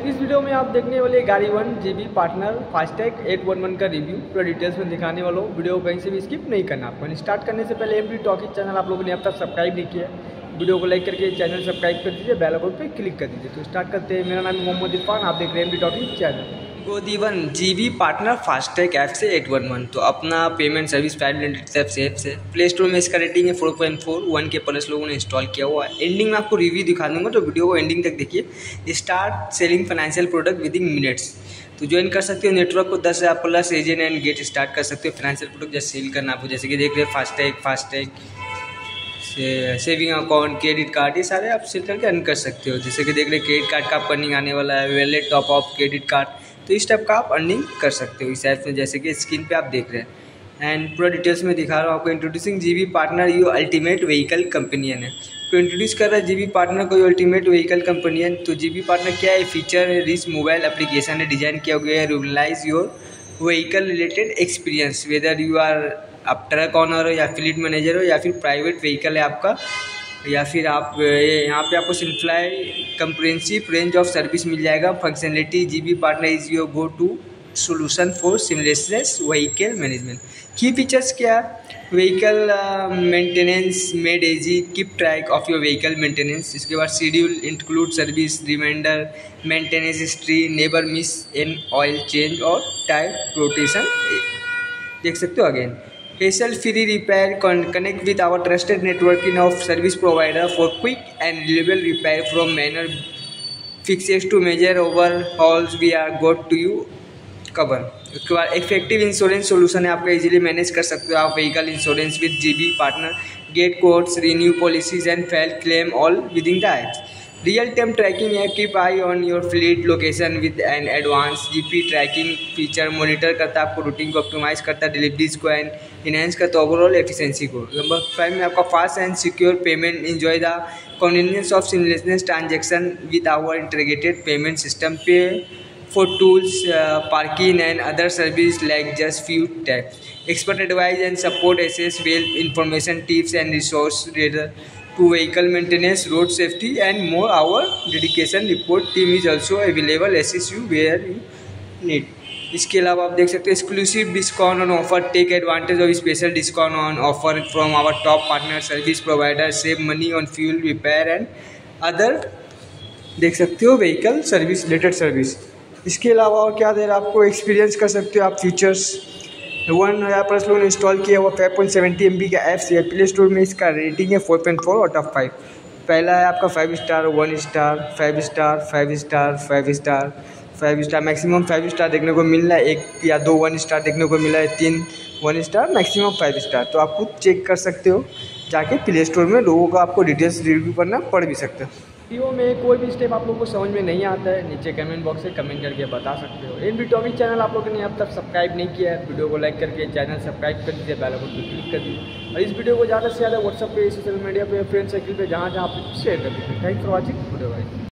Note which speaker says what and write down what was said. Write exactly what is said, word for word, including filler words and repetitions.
Speaker 1: इस वीडियो में आप देखने वाले गाड़ी one GB partner FASTag eight one one का रिव्यू पूरा डिटेल्स में दिखाने वाला हूँ। वीडियो को कहीं से भी स्किप नहीं करना आपको। स्टार्ट करने से पहले एमडी टॉकिंग चैनल आप लोगों ने अब तक सब्सक्राइब नहीं किया, वीडियो को लाइक करके चैनल सब्सक्राइब कर दीजिए, बेल आइकन पे क्लिक कर दीजिए। तो स्टार्ट करते हैं। मेरा नाम है मोहम्मद इरफान, आप देख रहे हैं एमडी टॉकिंग चैनल। गोदी one GB partner FASTag app से एट वन वन तो अपना पेमेंट सर्विस प्रोवाइडर ऐप से ऐप से प्ले स्टोर में इसका रेटिंग है फोर पॉइंट फोर, वन के प्लस लोगों ने इंस्टॉल किया हुआ है। एंडिंग में आपको रिव्यू दिखा दूंगा, तो वीडियो को एंडिंग तक देखिए। Start selling financial product within minutes, तो ज्वाइन कर सकते हो नेटवर्क को दस हज़ार plus agent and get start कर सकते हो फाइनेंशियल प्रोडक्ट जैसे सेल करना आपको। जैसे कि देख रहे हैं फास्टैग फास्टैग से सेविंग अकाउंट, क्रेडिट कार्ड, ये सारे आप सेल करके अर्न कर सकते हो। जैसे कि देख रहे हैं क्रेडिट कार्ड का आप अर्निंग आने वाला है, wallet top up credit card, तो इस टाइप का आप अर्निंग कर सकते हो इस ऐप में, जैसे कि स्क्रीन पे आप देख रहे हैं। एंड पूरा डिटेल्स में दिखा रहा हूँ आपको। Introducing GB partner you ultimate vehicle companion है, तो इंट्रोड्यूस कर रहा है जीबी पार्टनर को अल्टीमेट व्हीकल कंपनियन। तो जीबी पार्टनर क्या है? फीचर है, रिच मोबाइल एप्लीकेशन है, डिजाइन किया गया है realize your vehicle related experience, whether you are आप ट्रक ऑनर हो या फ्लीट मैनेजर हो या फिर प्राइवेट व्हीकल है आपका, या फिर आप यहाँ पे आपको simply comprehensive range of service मिल जाएगा। Functionality GB partner is your go to solution for seamlessness vehicle management. Key features क्या? Vehicle maintenance made easy, keep track of your vehicle maintenance. इसके बाद schedule include service reminder, maintenance history, never miss an oil change और tyre rotation, देख सकते हो। Again hassle free repair, connect with our trusted networking of service provider for quick and reliable repair from minor fixes to major overhauls we are got to you cover। उसके बाद effective insurance solution है, आपका easily manage कर सकते हो आप vehicle insurance with GB partner. Get quotes, renew policies and file claim all within the apps. Real time tracking है, keep eye on your fleet location with an advance GPS tracking feature, monitor करता है आपको routing को, optimise करता है deliveries को and enhance करता है ओवरऑल एफिशिएंसी को। नंबर फाइव में आपका fast and secure payment, enjoy the convenience of seamlessness transaction with our integrated payment system. Pay for tools, uh, parking and other service like just few taps. Expert advice and support, access well information, tips and resource related to vehicle maintenance, road safety and more. Our dedication report team is also available, assist you where you need. इसके अलावा आप देख सकते हैं exclusive discount on offer, take advantage of special discount on offer from our top partner service provider, save money on fuel repair and other, देख सकते हो vehicle service related service. इसके अलावा और क्या दे रहा है आपको? एक्सपीरियंस कर सकते हो आप फीचर्स। वन हज़ार प्लस लोगों ने इंस्टॉल किया हुआ five point seventy M B का ऐप है। प्ले स्टोर में इसका रेटिंग है four point four out of five. पहला है आपका five star, one star, five star, five star, five star, five star, maximum five star देखने को मिल रहा है। एक या दो वन स्टार देखने को मिला है, तीन one star, maximum five star. तो आप खुद चेक कर सकते हो जाके प्ले स्टोर में, लोगों का आपको डिटेल्स रिव्यू करना पड़ भी सकता है। वीडियो में कोई भी स्टेप आप लोगों को समझ में नहीं आता है, नीचे कमेंट बॉक्स से कमेंट करके बता सकते हो। इन टॉकिंग चैनल आप लोगों ने अब तक सब्सक्राइब नहीं किया है, वीडियो को लाइक करके चैनल सब्सक्राइब कर दीजिए, बेल आइकन पर क्लिक कर दीजिए और इस वीडियो को ज़्यादा से ज़्यादा व्हाट्सएप पे, सोशल मीडिया पे, फ्रेंड सर्किल पे, जहाँ जहाँ आप शेयर कर दीजिए। Thanks for watching video.